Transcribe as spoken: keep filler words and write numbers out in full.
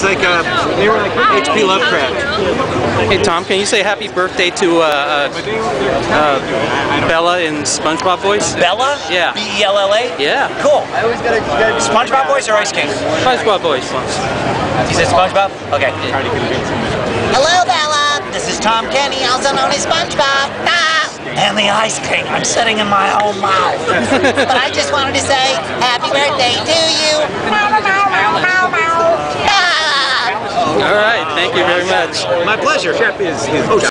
It's like uh, they were like H P Lovecraft. Hey Tom, can you say happy birthday to uh, uh, uh, Bella in SpongeBob voice? Bella? Yeah. B E L L A? Yeah. Cool. SpongeBob voice or Ice King? SpongeBob voice. You said SpongeBob? Okay. Hello, Bella. This is Tom Kenny, also known as SpongeBob. Ah! And the Ice King. I'm sitting in my own mouth. But I just wanted to say happy birthday to you. Ah! All right, thank you very much. My pleasure. Chef is, is